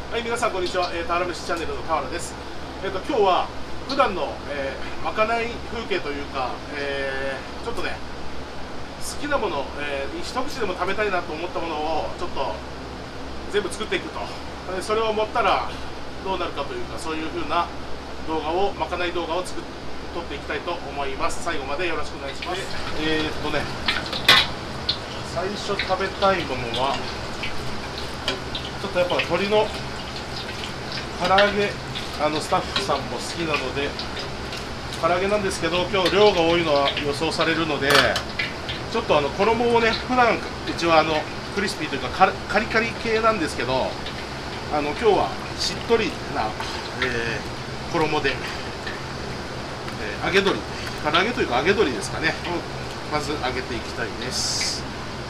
はい、皆さんこんにちは。田原飯チャンネルの田原です。今日は普段の、まかない風景というか、ちょっとね、好きなもの、一口でも食べたいなと思ったものをちょっと全部作っていくと。それを持ったらどうなるかというか、そういう風な動画を、まかない動画を撮っていきたいと思います。最後までよろしくお願いします。最初食べたいものはちょっとやっぱ鶏の唐揚げ、スタッフさんも好きなので唐揚げなんですけど、今日量が多いのは予想されるので、ちょっと衣をね、普段うちはクリスピーというかカリカリ系なんですけど、今日はしっとりな、衣で、揚げ鶏、唐揚げというか揚げ鶏ですかね、まず揚げていきたいです。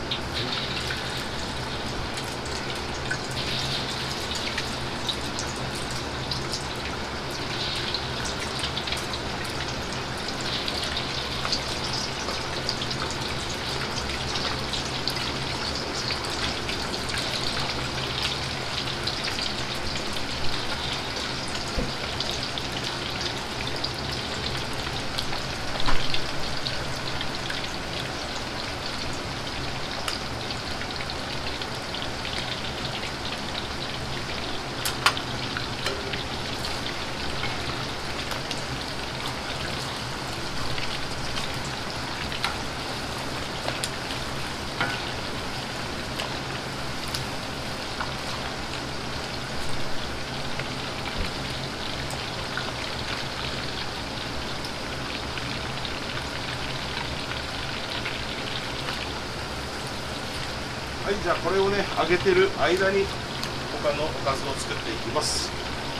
はい、じゃあこれをね、揚げてる間に他のおかずを作っていきます。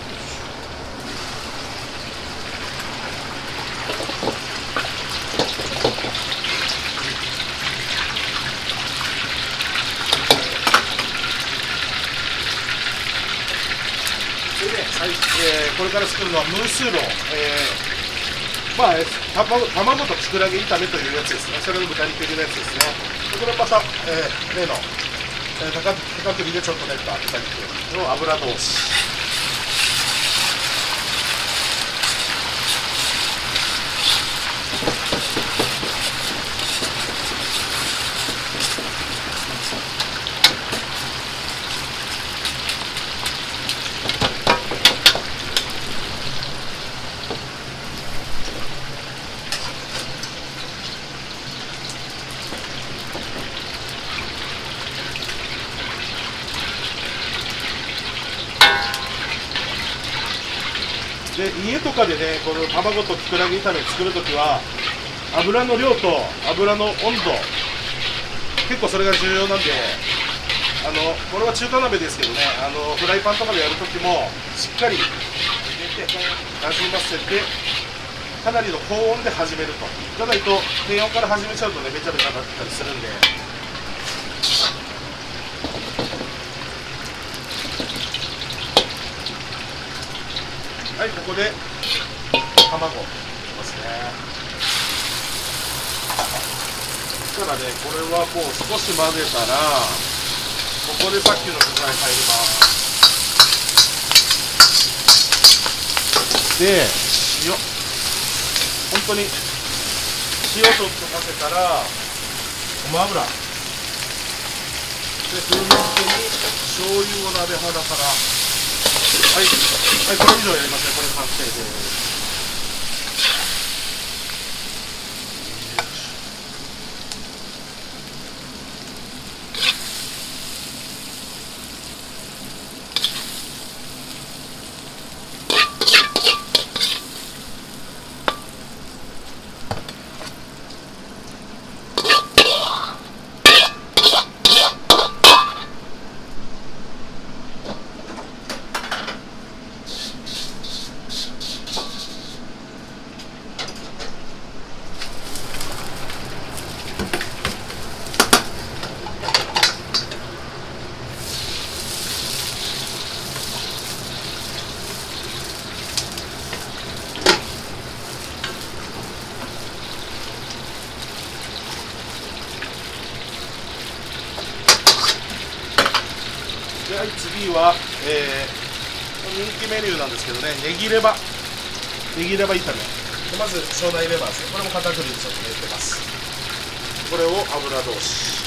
でね、これから作るのはムースーロン、卵ときくらげ炒めというやつですね。それの豚肉入りのやつですね。これまた、例の高首でちょっと練った豚肉の油通し。で、家とかでね、この卵ときくらげ炒め作るときは油の量と油の温度、結構それが重要なんで、これは中華鍋ですけどね、フライパンとかでやるときもしっかり入れてなじませて、かなりの高温で始めると。じゃないと低温から始めちゃうとね、べちゃべちゃになったりするんで。はい、ここで卵入れますね。そしたらね、これはもう少し混ぜたら、ここでさっきの具材入ります。で、塩、本当に塩ちょっとかけたらごま油で、風味付けに醤油を鍋肌から、はい、はい、これ以上やりますね。これ完成です。はい、次は、 人気メニューなんですけどね、ネギレバ炒めで、まず庄内レバーですね。これも片栗でちょっと練ってます。これを油通し、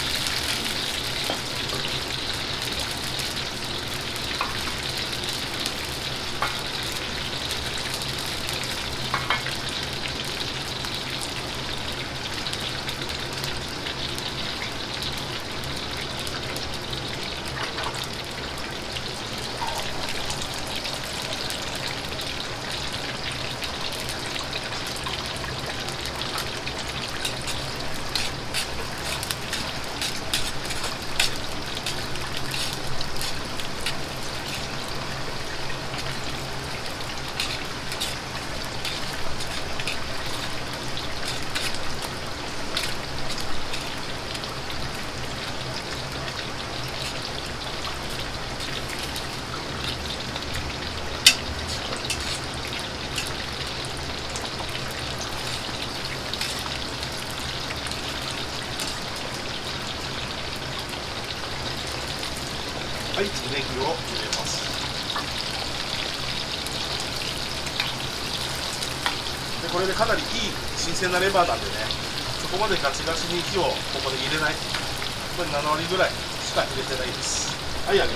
はい、次ネギを入れます。でこれでかなりいい新鮮なレバーなんでね、そこまでガチガチに火をここで入れない、これ7割ぐらいしか入れてないです。はい、揚げます。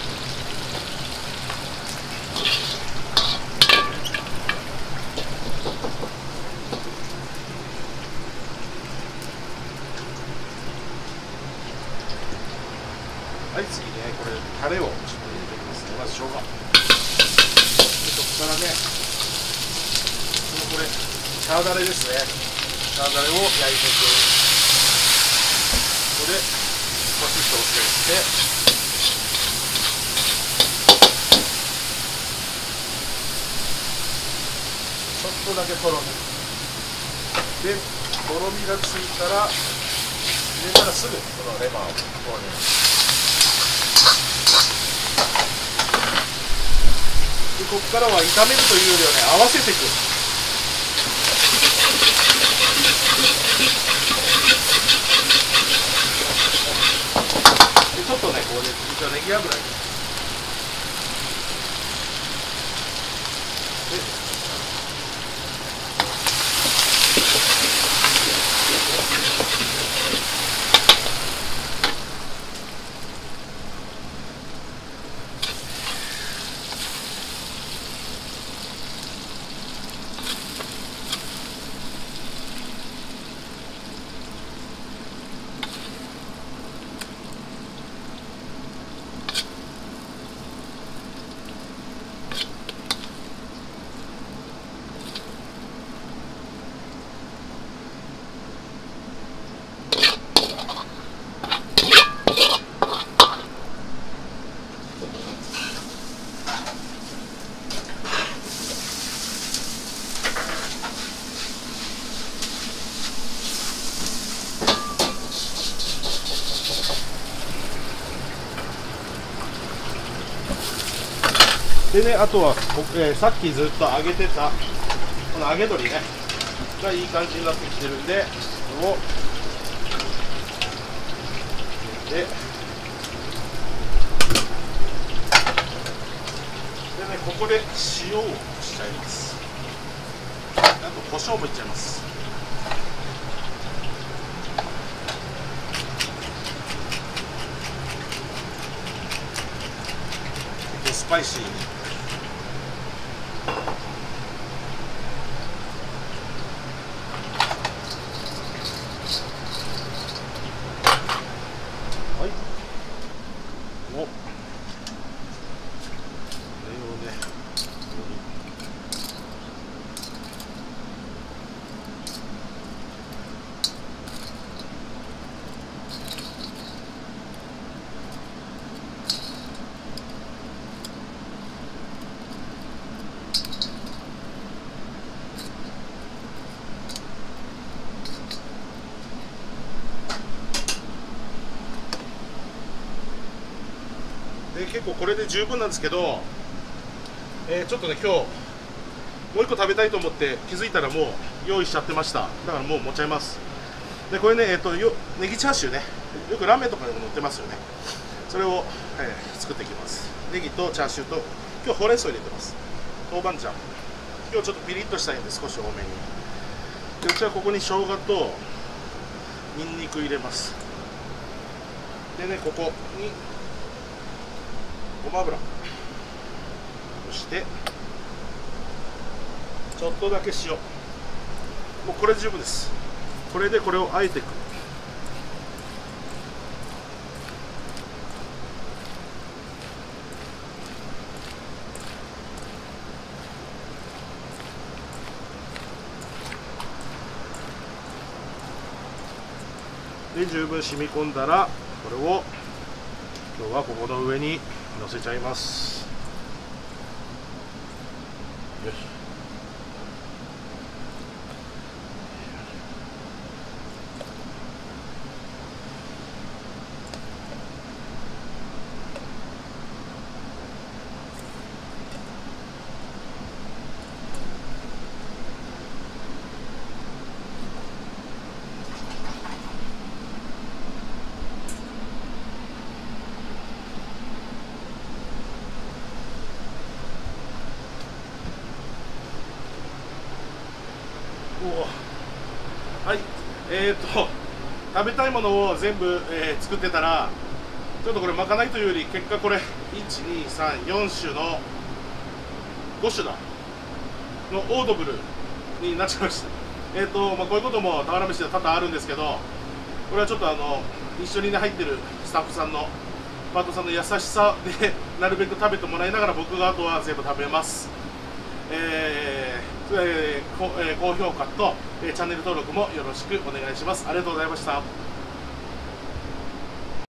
はい、次ね、これタレをちょっと入れていきますね。まず生姜で、そこからね、これチャーダレですね。チャーダレを焼いていく。ここでパシッと押していって、ちょっとだけとろみで、とろみがついたら、入れたらすぐこのレバーを投入。でここからは炒めるというよりはね、合わせていく。でちょっとね、こうね、実はネギ油にでね、あとは、さっきずっと揚げてたこの揚げ鶏ねがいい感じになってきてるんで、これを入れて、でね、ここで塩をしちゃいます。あと胡椒もいっちゃいます。スパイシーに。はい。お。これをね。で結構これで十分なんですけど、ちょっとね今日もう一個食べたいと思って気づいたらもう用意しちゃってました。だからもう持っちゃいます。でこれねネギチャーシューね、よくラーメンとかでも乗ってますよね。 それを、作っていきます。ネギとチャーシューと、今日ほうれん草入れてます。豆板醤、今日ちょっとピリッとしたいんで少し多めに。でうちはここに生姜とニンニク入れます。でね、ここにごま油、そしてちょっとだけ塩、もうこれで十分です。これでこれをあえていく。で十分染み込んだら、これを今日はここの上にのせちゃいます。よし。はい、食べたいものを全部、作ってたら、ちょっとこれまかないというより結果これ123 4種の5種だのオードブルになっちゃいました。こういうことも俵飯で多々あるんですけど、これはちょっと一緒にね入ってるスタッフさんのパートさんの優しさでなるべく食べてもらいながら、僕があとは全部食べます。高評価とチャンネル登録もよろしくお願いします。ありがとうございました。